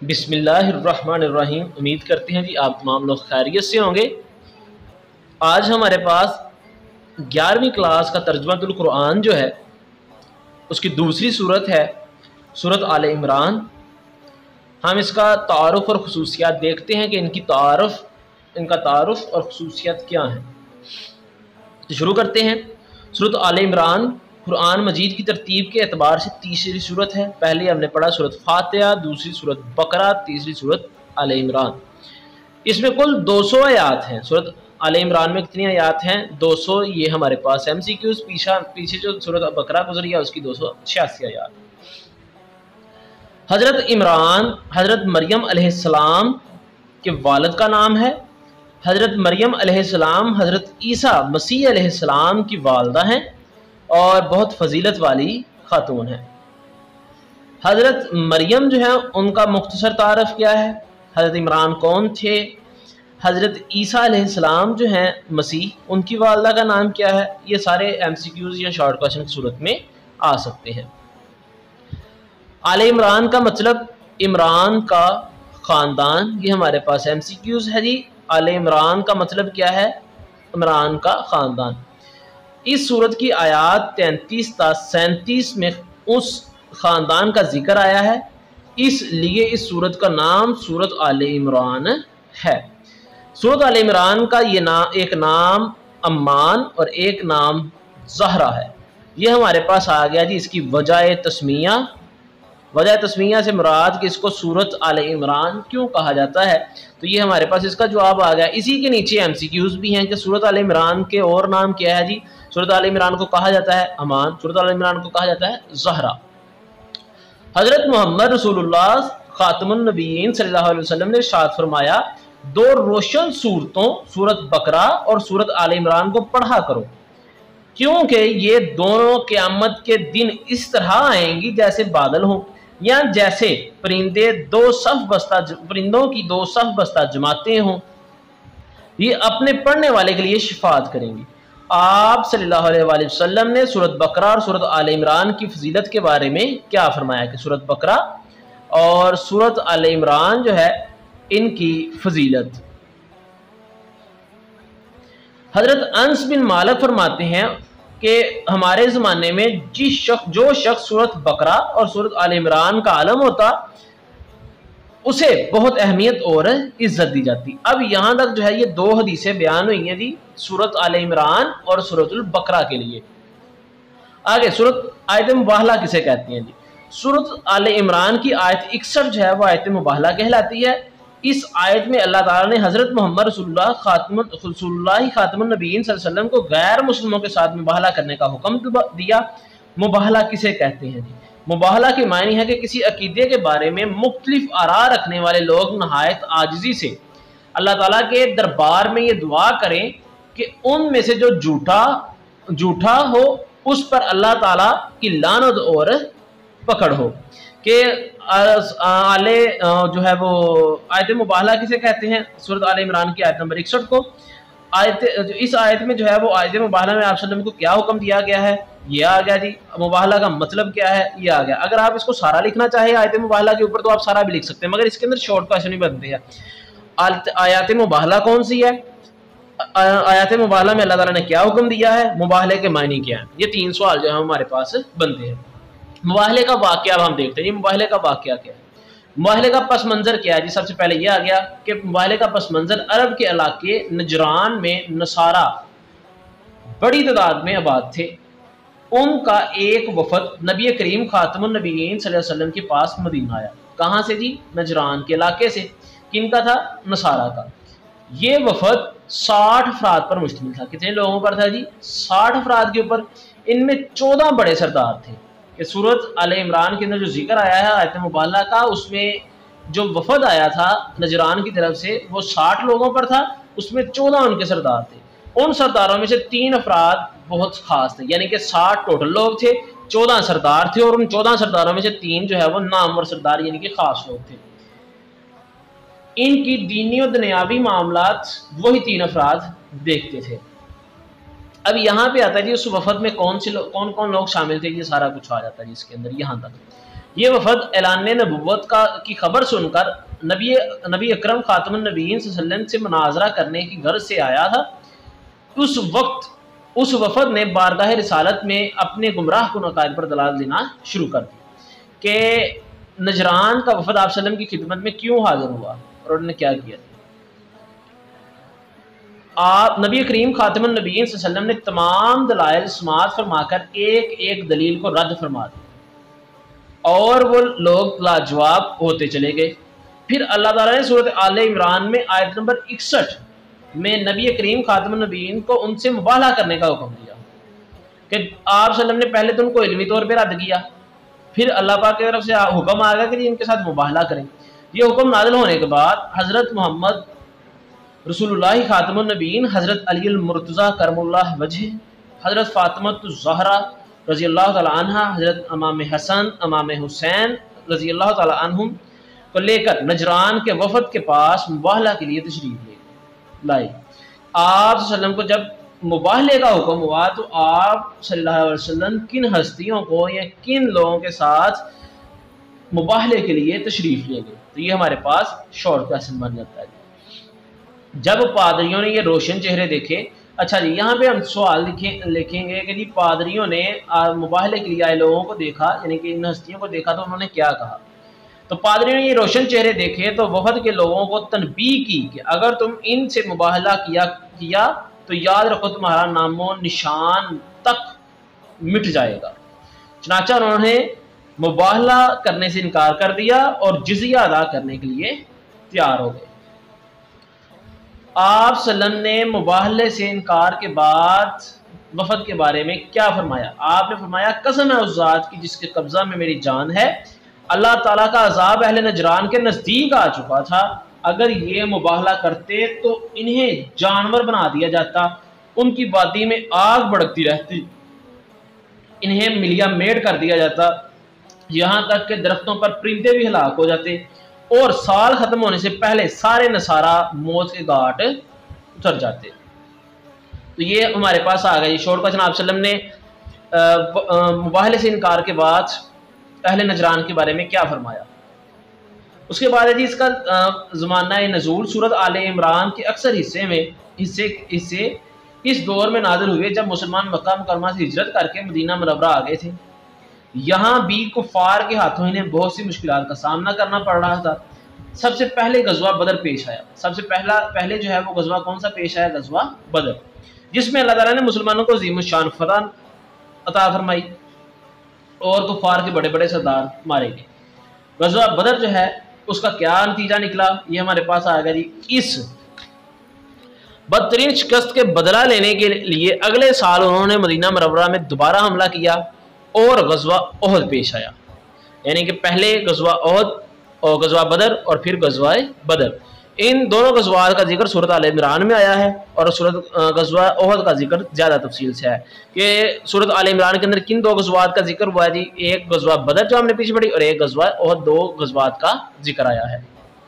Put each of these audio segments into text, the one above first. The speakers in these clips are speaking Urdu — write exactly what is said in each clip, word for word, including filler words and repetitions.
بسم اللہ الرحمن الرحیم۔ امید کرتے ہیں جی آپ تمام لوگ خیریت سے ہوں گے۔ آج ہمارے پاس گیارہویں کلاس کا ترجمہ القرآن جو ہے اس کی دوسری صورت ہے سورۃ آل عمران۔ ہم اس کا تعارف اور خصوصیات دیکھتے ہیں کہ ان کی تعارف ان کا تعارف اور خصوصیات کیا ہیں۔ تو شروع کرتے ہیں۔ سورۃ آل عمران قرآن مجید کی ترتیب کے اعتبار سے تیسری صورت ہے۔ پہلے ہم نے پڑھا سورۃ فاتحہ، دوسری سورۃ بقرہ، تیسری سورۃ آل عمران۔ اس میں کل دو سو آیات ہیں۔ سورۃ آل عمران میں کتنی آیات ہیں؟ دو سو۔ یہ ہمارے پاس ایم سی کیوز پیچھا پیچھے جو سورۃ بقرہ گزری ہے اس کی دو سو چھیاسی آیات۔ حضرت عمران حضرت مریم علیہ السلام کے والد کا نام ہے۔ حضرت مریم علیہ السلام حضرت عیسیٰ مسیح علیہ السلام کی والدہ ہیں اور بہت فضیلت والی خاتون ہیں۔ حضرت مریم جو ہے ان کا مختصر تعارف کیا ہے؟ حضرت عمران کون تھے؟ حضرت عیسیٰ علیہ السلام جو ہیں مسیح، ان کی والدہ کا نام کیا ہے؟ یہ سارے ایم سی کیوز یا شارٹ کویشچن کی صورت میں آ سکتے ہیں۔ آل عمران کا مطلب عمران کا خاندان، یہ ہمارے پاس ایم سی کیوز ہے جی۔ آل عمران کا مطلب کیا ہے؟ عمران کا خاندان۔ اس صورت کی آیات تینتیس تا سینتیس میں اس خاندان کا ذکر آیا ہے، اس لیے اس صورت کا نام سورۃ آل عمران ہے۔ سورۃ آل عمران کا یہ نام ایک نام امان اور ایک نام زہرا ہے۔ یہ ہمارے پاس آ گیا جی۔ اس کی وجہ تسمیہ وجہ تسمیہ سے مراد کہ اس کو سورۃ آل عمران کیوں کہا جاتا ہے، تو یہ ہمارے پاس اس کا جواب آ گیا۔ اسی کے نیچے ایم سی کیوز بھی ہیں کہ سورۃ آل عمران کے اور نام کیا ہے جی۔ سورۃ آل عمران کو کہا جاتا ہے امان، سورۃ آل عمران کو کہا جاتا ہے زہرا۔ حضرت محمد رسول اللہ خاتم النبیین صلی اللہ علیہ وسلم نے ارشاد فرمایا، دو روشن صورتوں سورۃ بقرہ اور سورۃ آل عمران کو پڑھا کرو، کیونکہ یہ دونوں قیامت کے دن اس طرح آئیں گی جیسے بادل ہوں، یا جیسے پرندے دو صف بستہ پرندوں کی دو صف بستہ جماعتیں ہوں، یہ اپنے پڑھنے والے کے لیے شفاعت کریں گی۔ آپ صلی اللہ علیہ وآلہ وسلم نے سورۃ بقرہ اور سورۃ آل عمران کی فضیلت کے بارے میں کیا فرمایا کہ سورۃ بقرہ اور سورۃ آل عمران جو ہے ان کی فضیلت۔ حضرت انس بن مالک فرماتے ہیں کہ ہمارے زمانے میں جس شخص جو شخص سورۃ بقرہ اور سورۃ آل عمران کا عالم ہوتا اسے بہت اہمیت اور عزت دی جاتی۔ اب یہاں تک جو ہے یہ دو حدیثیں بیان ہوئی ہیں جی سورۃ آل عمران اور سورۃ البقرہ کے لیے۔ آگے سورۃ آیت مباہلہ کسے کہتے ہیں جی؟ سورۃ آل عمران کی آیت اکسٹھ جو ہے وہ آیت مباہلہ کہلاتی ہے۔ اس آیت میں اللہ تعالیٰ نے حضرت محمد رسول اللہ خاتم رسول اللہ خاتم النبیین صلی اللہ علیہ وسلم کو غیر مسلموں کے ساتھ مباہلہ کرنے کا حکم دیا۔ مباہلہ کسے کہتے ہیں جی؟ مباہلہ کے معنی ہے کہ کسی عقیدے کے بارے میں مختلف آراء رکھنے والے لوگ نہایت عاجزی سے اللہ تعالیٰ کے دربار میں یہ دعا کریں کہ ان میں سے جو جھوٹا جھوٹا ہو اس پر اللہ تعالیٰ کی لعنت اور پکڑ ہو۔ کہ آل جو ہے وہ آیت مباہلہ کسے کہتے ہیں؟ سورۃ آل عمران کی آیت نمبر اکسٹھ کو۔ آیت اس آیت میں جو ہے وہ آیت مباہلہ میں آپ صلی اللہ علیہ وسلم کو کیا حکم دیا گیا ہے؟ یہ آ گیا جی۔ مباہلہ کا مطلب کیا ہے؟ یہ آ گیا۔ اگر آپ اس کو سارا لکھنا چاہیں آیت مباہلہ کے اوپر تو آپ سارا بھی لکھ سکتے ہیں، مگر اس کے اندر شارٹ کویشچن ہی بنتے ہیں۔ آیات مباہلہ کون سی ہے؟ آیات مباہلہ میں اللہ تعالیٰ نے کیا حکم دیا ہے؟ مباہلے کے معنی کیا ہے؟ یہ تین سوال جو ہے ہمارے پاس بنتے ہیں۔ مباہلے کا واقعہ اب ہم دیکھتے ہیں جی۔ مباہلے کا واقعہ کیا ہے؟ مباہلے کا پس منظر کیا ہے جی؟ سب سے پہلے یہ آ گیا کہ مباہلے کا پس منظر عرب کے علاقے نجران میں نصارہ بڑی تعداد میں آباد تھے۔ ان کا ایک وفد نبی کریم خاتم النبیین صلی اللہ علیہ وسلم کے پاس مدینہ آیا۔ کہاں سے جی؟ نجران کے علاقے سے۔ کن کا تھا؟ نصارہ کا۔ یہ وفد ساٹھ افراد پر مشتمل تھا۔ کتنے لوگوں پر تھا جی؟ ساٹھ افراد کے اوپر۔ ان میں چودہ بڑے سردار تھے کہ سورۃ آل عمران کے اندر جو ذکر آیا ہے آیت مباہلہ کا، اس میں جو وفد آیا تھا نجران کی طرف سے وہ ساٹھ لوگوں پر تھا، اس میں چودہ ان کے سردار تھے۔ ان سرداروں میں سے تین افراد بہت خاص تھے، یعنی کہ ساٹھ ٹوٹل لوگ تھے، چودہ سردار تھے، اور ان چودہ سرداروں میں سے تین جو ہے وہ نامور سردار یعنی کہ خاص لوگ تھے۔ ان کی دینی و دنیاوی معاملات وہی تین افراد دیکھتے تھے۔ اب یہاں پہ آتا ہے جی اس وفد میں کون سے کون کون لوگ شامل تھے، یہ سارا کچھ آ جاتا ہے جی اس کے اندر یہاں تک۔ یہ وفد اعلان نبوت کا کی خبر سن کر نبی نبی اکرم خاتم النبیین صلی اللہ علیہ وسلم سے مناظرہ کرنے کی غرض سے آیا تھا۔ اس وقت اس وفد نے بارگاہ رسالت میں اپنے گمراہ کن عقائد پر دلال دینا شروع کر دی کہ نجران کا وفد آپ صلی اللہ علیہ وسلم کی خدمت میں کیوں حاضر ہوا اور انہوں نے کیا کیا۔ آپ نبی کریم خاتم النبیین صلی اللہ علیہ وسلم نے تمام دلائل سماعت فرما کر ایک ایک دلیل کو رد فرما دی اور وہ لوگ لاجواب ہوتے چلے گئے۔ پھر اللہ تعالیٰ نے سورۃ آل عمران میں آیت نمبر اکسٹھ میں نبی کریم خاتم النبیین کو ان سے مباہلہ کرنے کا حکم دیا کہ آپ صلی اللہ علیہ وسلم نے پہلے تو ان کو علمی طور پہ رد کیا، پھر اللہ پاک کی طرف سے حکم آ گیا کہ ان کے ساتھ مباہلہ کریں۔ یہ حکم نازل ہونے کے بعد حضرت محمد رسول اللہ خاتم النبیین، حضرت علی المرتضیٰ کرم اللہ وجہ، حضرت فاطمہ الزہرا رضی اللہ تعالی عنہ، حضرت امام حسن امام حسین رضی اللہ تعالی عنہم کو لے کر نجران کے وفد کے پاس مباہلہ کے لیے تشریف لے لائے۔ آپ صلی اللہ علیہ وسلم کو جب مباہلے کا حکم ہوا تو آپ صلی اللہ علیہ وسلم کن ہستیوں کو یا کن لوگوں کے ساتھ مباہلے کے لیے تشریف لے گئے، تو یہ ہمارے پاس شارٹ کوسچن بن جاتا ہے۔ جب پادریوں نے یہ روشن چہرے دیکھے، اچھا جی یہاں پہ ہم سوال لکھیں لکھیں گے کہ جی پادریوں نے مباہلے کے لیے آئے لوگوں کو دیکھا، یعنی کہ ان ہستیوں کو دیکھا تو انہوں نے کیا کہا؟ تو پادریوں نے یہ روشن چہرے دیکھے تو وفد کے لوگوں کو تنبیہ کی کہ اگر تم ان سے مباہلہ کیا کیا تو یاد رکھو تمہارا نام و نشان تک مٹ جائے گا۔ چنانچہ انہوں نے مباہلہ کرنے سے انکار کر دیا اور جزیہ ادا کرنے کے لیے تیار ہو گئے۔ آپ صلی اللہ علیہ وسلم نے مباہلے سے انکار کے بعد وفد کے بارے میں کیا فرمایا؟ آپ نے فرمایا قسم ہے اس ذات کی جس کے قبضہ میں میری جان ہے، اللہ تعالیٰ کا عذاب اہل نجران کے نزدیک آ چکا تھا، اگر یہ مباہلہ کرتے تو انہیں جانور بنا دیا جاتا، ان کی وادی میں آگ بھڑکتی رہتی، انہیں ملیا میٹ کر دیا جاتا، یہاں تک کہ درختوں پر پرندے بھی ہلاک ہو جاتے اور سال ختم ہونے سے پہلے سارے نصارہ موت کے گھاٹ اتر جاتے۔ تو یہ ہمارے پاس آ گئی شور کا جناب صلی اللہ علیہ وسلم نے مباہلے سے انکار کے بعد اہل نجران کے بارے میں کیا فرمایا۔ اس کے بعد ہے جی اس کا زمانہ نزول سورۃ آل عمران کے اکثر حصے میں حصے حصے اس دور میں نازل ہوئے جب مسلمان مکہ مکرمہ سے ہجرت کر کے مدینہ منورہ آ گئے تھے۔ یہاں بھی کفار کے ہاتھوں انہیں بہت سی مشکلات کا سامنا کرنا پڑ رہا تھا۔ سب سے پہلے غزوہ بدر پیش آیا، سب سے پہلا پہلے جو ہے وہ غزوہ کون سا پیش آیا؟ غزوہ بدر، جس میں اللہ تعالیٰ نے مسلمانوں کو عظیم الشان فتح عطا فرمائی اور کفار کے بڑے بڑے سردار مارے گئے۔ غزوہ بدر جو ہے اس کا کیا نتیجہ نکلا یہ ہمارے پاس آ گیا جی۔ اس بدترین شکست کے بدلہ لینے کے لیے اگلے سال انہوں نے مدینہ منورہ میں دوبارہ حملہ کیا اور غزوہ احد پیش آیا، یعنی کہ پہلے غزوہ احد اور غزوہ بدر اور پھر غزوہ بدر، ان دونوں غزوات کا ذکر سورۃ آل عمران میں آیا ہے اور سورۃ غزوہ احد کا ذکر زیادہ تفصیل سے ہے کہ سورۃ آل عمران کے اندر کن دو غزوات کا ذکر ہوا ہے جی؟ ایک غزوہ بدر جو ہم نے پیچھے پڑھی اور ایک غزوہ احد، دو غزوات کا ذکر آیا ہے۔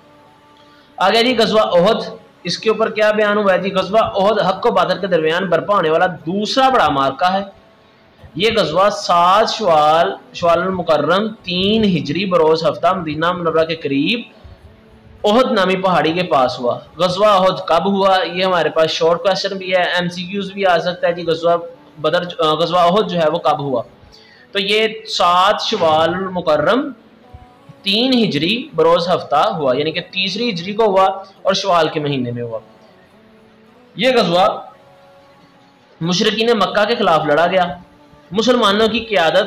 آگے جی غزوہ احد، اس کے اوپر کیا بیان ہوا ہے جی؟ غزوہ احد حق و باطل کے درمیان برپا ہونے والا دوسرا بڑا معرکہ ہے۔ یہ غزوہ سات شوال شوال المکرم تین ہجری بروز ہفتہ مدینہ منورہ کے قریب احد نامی پہاڑی کے پاس ہوا۔ غزوہ احد کب ہوا یہ ہمارے پاس شارٹ کوسچن بھی ہے، ایم سی کیوز بھی آ سکتا ہے جی۔ غزوہ بدر غزوہ احد جو ہے وہ کب ہوا؟ تو یہ سات شوال المکرم تین ہجری بروز ہفتہ ہوا، یعنی کہ تیسری ہجری کو ہوا اور شوال کے مہینے میں ہوا۔ یہ غزوہ مشرکین مکہ کے خلاف لڑا گیا۔ مسلمانوں کی قیادت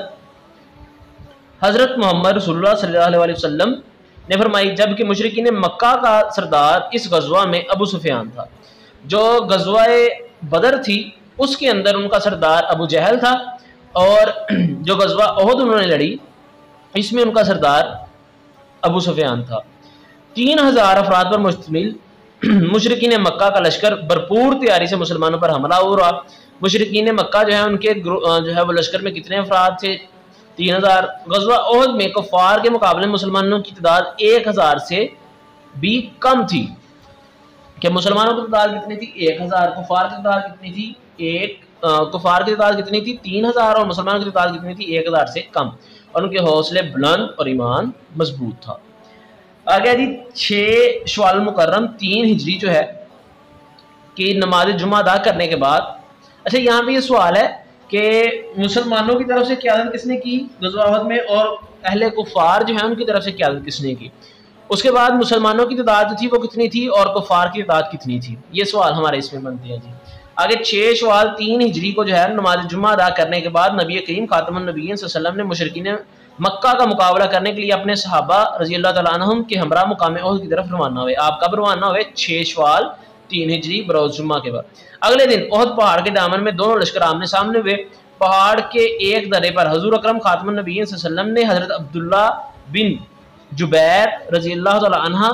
حضرت محمد رسول اللہ صلی اللہ علیہ وسلم نے فرمائی، جبکہ مشرکین مکہ کا سردار اس غزوہ میں ابو سفیان تھا۔ جو غزوہ بدر تھی اس کے اندر ان کا سردار ابو جہل تھا، اور جو غزوہ احد انہوں نے لڑی اس میں ان کا سردار ابو سفیان تھا۔ تین ہزار افراد پر مشتمل مشرکین مکہ کا لشکر بھرپور تیاری سے مسلمانوں پر حملہ ہو رہا۔ مشرکین مکہ جو ہے ان کے جو ہے وہ لشکر میں کتنے افراد تھے؟ تین ہزار۔ غزوہ احد میں کفار کے مقابلے مسلمانوں کی تعداد ایک ہزار سے بھی کم تھی۔ کہ مسلمانوں کی تعداد کتنی تھی؟ ایک ہزار۔ کفار کی تعداد کتنی تھی؟ ایک کفار کی تعداد کتنی تھی؟ تین ہزار، اور مسلمانوں کی تعداد کتنی تھی؟ ایک ہزار سے کم۔ اور ان کے حوصلے بلند اور ایمان مضبوط تھا۔ آگے جی چھ شوال مکرم تین ہجری جو ہے کہ نماز جمعہ ادا کرنے کے بعد، اچھا یہاں پہ یہ سوال ہے کہ مسلمانوں کی طرف سے قیادت کس نے کی غزوہ احد میں، اور اہل کفار جو ہیں ان کی طرف سے قیادت کس نے کی؟ اس کے بعد مسلمانوں کی تعداد جو تھی وہ کتنی تھی اور کفار کی تعداد کتنی تھی؟ یہ سوال ہمارے اس میں بنتے ہیں جی۔ آگے چھ شوال تین ہجری کو جو ہے نماز جمعہ ادا کرنے کے بعد نبی کریم خاتم النبیین صلی اللہ علیہ وسلم نے مشرکین مکہ کا مقابلہ کرنے کے لیے اپنے صحابہ رضی اللہ تعالیٰ عنہم کے ہمراہ مقام احد کی طرف روانہ ہوئے۔ آپ کب روانہ ہوئے؟ چھ شوال تین ہجری بروز جمعہ کے بعد۔ اگلے دن احد پہاڑ کے دامن میں دونوں لشکر آمنے سامنے ہوئے۔ پہاڑ کے ایک درے پر حضور اکرم خاتم النبیین صلی اللہ علیہ وسلم نے حضرت عبداللہ بن جبیر رضی اللہ تعالیٰ عنہ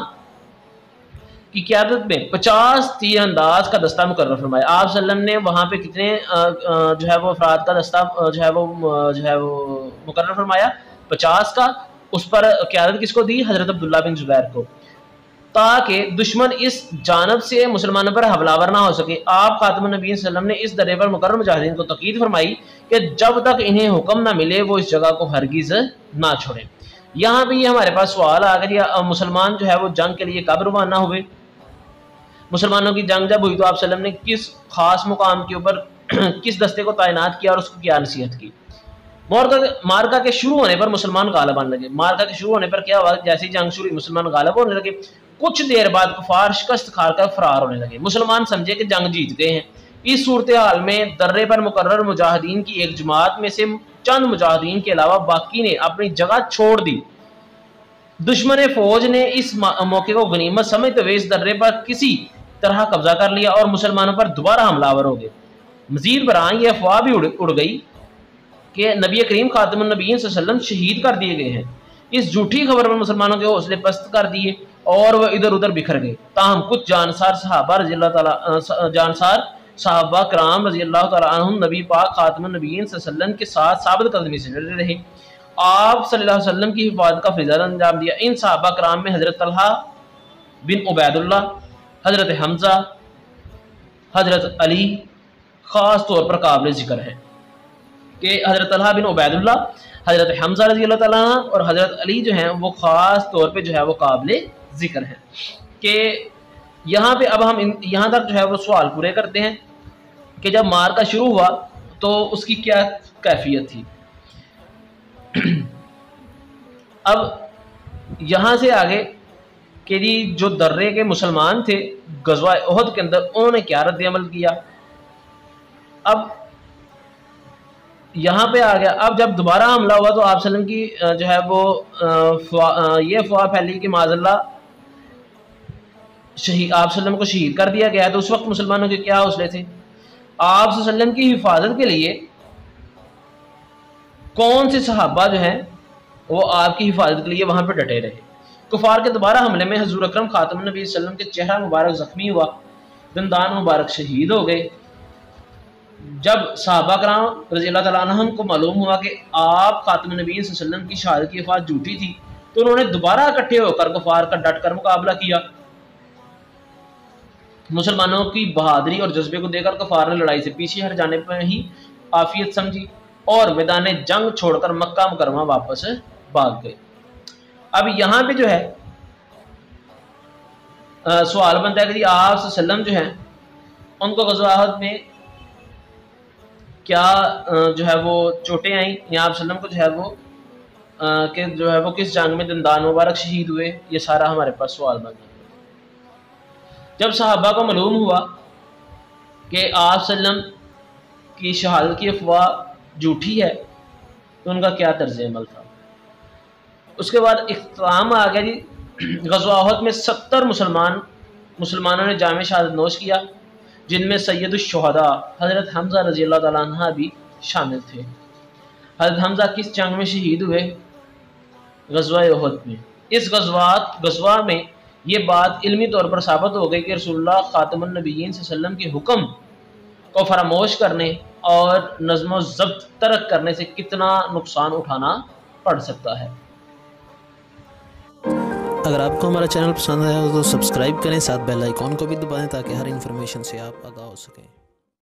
کی قیادت میں پچاس تیر انداز کا دستہ مقرر فرمایا۔ آپ صلی اللہ علیہ وسلم نے وہاں پہ کتنے جو ہے وہ افراد کا دستہ جو ہے وہ جو ہے وہ مقرر فرمایا؟ پچاس کا۔ اس پر قیادت کس کو دی؟ حضرت عبداللہ بن جبیر کو، تاکہ دشمن اس جانب سے مسلمانوں پر حملہ آور نہ ہو سکے۔ آپ خاتم النبیین صلی اللہ علیہ وسلم نے اس درے پر مقرر مجاہدین کو تاکید فرمائی کہ جب تک انہیں حکم نہ ملے وہ اس جگہ کو ہرگز نہ چھوڑیں۔ یہاں بھی یہ ہمارے پاس سوال آ گیا، مسلمان جو ہے وہ جنگ کے لیے کب روانہ ہوئے؟ مسلمانوں کی جنگ جب ہوئی تو آپ صلی اللہ علیہ وسلم نے کس خاص مقام کے اوپر کس دستے کو تعینات کیا اور اس کو کیا نصیحت کی؟ مارکا کے شروع ہونے پر مسلمان غالب آنے لگے۔ مارکا کے شروع ہونے پر کیا ہوا؟ جیسے جنگ شروع ہوئی مسلمان غالب ہونے لگے۔ کچھ دیر بعد کفار شکست کھا کر فرار ہونے لگے۔ مسلمان سمجھے کہ جنگ جیت گئے ہیں۔ اس صورتحال میں درے پر مقرر مجاہدین کی ایک جماعت میں سے چند مجاہدین کے علاوہ باقی نے اپنی جگہ چھوڑ دی۔ دشمن فوج نے اس موقع کو غنیمت سمجھتے ہوئے اس درے پر کسی طرح قبضہ کر لیا اور مسلمانوں پر دوبارہ حملہ آور ہو گئے۔ مزید برآں یہ افواہ بھی اڑ گئی کہ نبی کریم خاتم النبیین صلی اللہ علیہ وسلم شہید کر دیے گئے ہیں۔ اس جھوٹی خبر پر مسلمانوں کے حوصلے پست کر دیے اور وہ ادھر ادھر بکھر گئے۔ تاہم کچھ جانسار صحابہ رضی اللہ تعالیٰ جانسار صحابہ کرام رضی اللہ تعالیٰ عنہم نبی پاک خاتم النبیین صلی اللہ علیہ وسلم کے ساتھ ثابت قدمی سے ڈٹے رہے۔ آپ صلی اللہ علیہ وسلم کی حفاظت کا فریضہ انجام دیا۔ ان صحابہ کرام میں حضرت طلحہ بن عبید اللہ، حضرت حمزہ، حضرت علی خاص طور پر قابل ذکر ہے کہ حضرت طلحہ بن عبید اللہ، حضرت حمزہ رضی اللہ تعالیٰ عنہ اور حضرت علی جو ہیں وہ خاص طور پہ جو ہے وہ قابل ذکر ہیں۔ کہ یہاں پہ اب ہم یہاں تک جو ہے وہ سوال پورے کرتے ہیں کہ جب مارکا شروع ہوا تو اس کی کیا کیفیت تھی۔ اب یہاں سے آگے کہ جی جو درے کے مسلمان تھے غزوہ احد کے اندر انہوں نے کیا رد عمل کیا۔ اب یہاں پہ آ گیا، اب جب دوبارہ حملہ ہوا تو آپ صلی اللہ علیہ وسلم کی جو ہے وہ یہ افواہ پھیلی کہ معاذ اللہ شہید آپ صلی اللہ علیہ وسلم کو شہید کر دیا گیا ہے۔ تو اس وقت مسلمانوں کے کیا حوصلے تھے؟ آپ صلی اللہ علیہ وسلم کی حفاظت کے لیے کون سے صحابہ جو ہیں وہ آپ کی حفاظت کے لیے وہاں پہ ڈٹے رہے؟ کفار کے دوبارہ حملے میں حضور اکرم خاتم النبی صلی اللہ علیہ وسلم کے چہرہ مبارک زخمی ہوا، دندان مبارک شہید ہو گئے۔ جب صحابہ کرام رضی اللہ تعالیٰ عنہم کو معلوم ہوا کہ آپ خاتم النبی صلی اللہ علیہ وسلم کی شہادت کی افواہ جھوٹی تھی تو انہوں نے دوبارہ اکٹھے ہو کر کفار کا ڈٹ کر مقابلہ کیا۔ مسلمانوں کی بہادری اور جذبے کو دیکھ کر کفار نے لڑائی سے پیچھے ہٹ جانے پر ہی عافیت سمجھی اور میدان جنگ چھوڑ کر مکہ مکرمہ واپس بھاگ گئے۔ اب یہاں پہ جو ہے سوال بنتا ہے کہ جی آپ صلی اللہ علیہ وسلم جو ہیں ان کو غزوہ احد میں کیا جو ہے وہ چوٹیں آئیں، یا آپ صلی اللہ علیہ وسلم کو جو ہے وہ کہ جو ہے وہ کس جنگ میں دندان مبارک شہید ہوئے؟ یہ سارا ہمارے پاس سوال بن جاتا ہے۔ جب صحابہ کو معلوم ہوا کہ آپ صلی اللہ علیہ وسلم کی شہادت کی افواہ جھوٹی ہے تو ان کا کیا طرز عمل تھا؟ اس کے بعد اختتام آ گیا جی غزوہ احد میں ستر مسلمان مسلمانوں نے جامع شہادت نوش کیا، جن میں سید الشہداء حضرت حمزہ رضی اللہ تعالیٰ عنہ بھی شامل تھے۔ حضرت حمزہ کس جنگ میں شہید ہوئے؟ غزوہ احد میں۔ اس غزوات غزوہ میں یہ بات علمی طور پر ثابت ہو گئی کہ رسول اللہ خاتم النبیین صلی اللہ علیہ وسلم کے حکم کو فراموش کرنے اور نظم و ضبط ترک کرنے سے کتنا نقصان اٹھانا پڑ سکتا ہے۔ اگر آپ کو ہمارا چینل پسند آیا تو سبسکرائب کریں، ساتھ بیل آئیکن کو بھی دبائیں تاکہ ہر انفارمیشن سے آپ آگاہ ہو سکیں۔